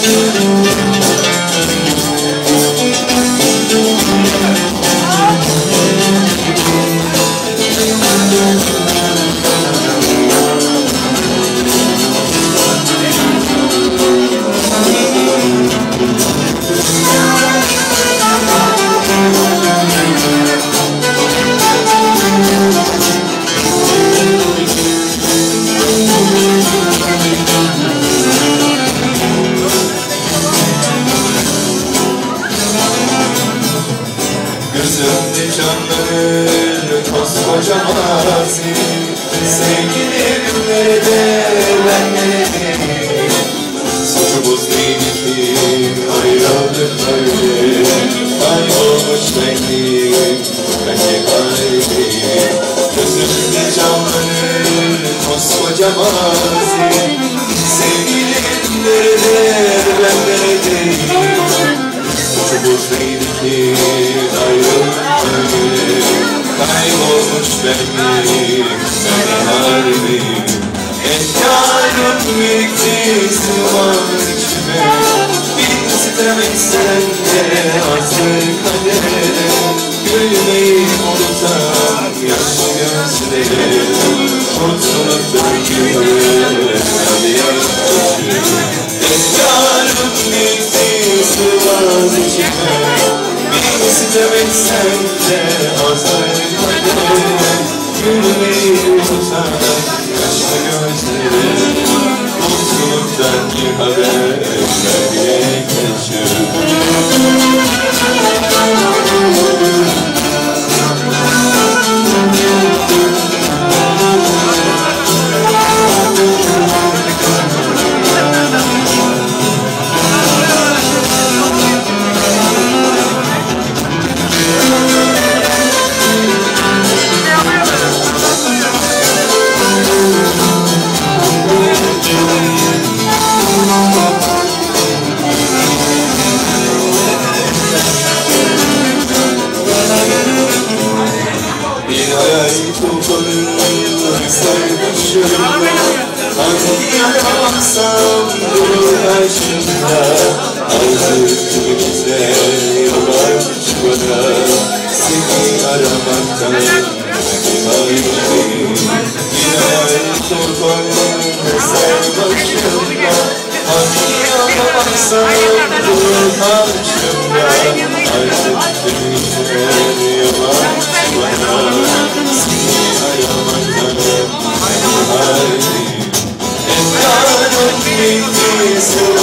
Gözümde canlanır koskoca mazi. Sevgilim nerede, ben neredeyim? Suçumuz neydi ki ayrıldık böyle? Kaybolmuş benliğim, bence kalbim. Gözümde canlanır koskoca mazi. Sevgilim nerede, ben neredeyim? Suçumuz neydi ki ayrıldık böyle? Kaybolmuş benliğim, bence kalbim. Efkarım birikti sığmaz içime. Bin sitem etsen de hazır kadere. Gülmeyi unutan yaşlı gözlerim. Kurtulup dökülür yaşı. Efkarım birikti sığmaz içime. Bin sitem etsen de hazır kadere. Gülmeyi unutan yaşlı gözlerim. Mutluluktan bir haber vermeye kaçır. Tufanın sarmışımda, hangi yana baksam durur karşımda. Artık kimse yabancı bana, seni aramaktan kalbim. Yine tufanın sarmışımda, hangi yana baksam durur karşımda. Artık kimse yabancı bana, efkarım bitti.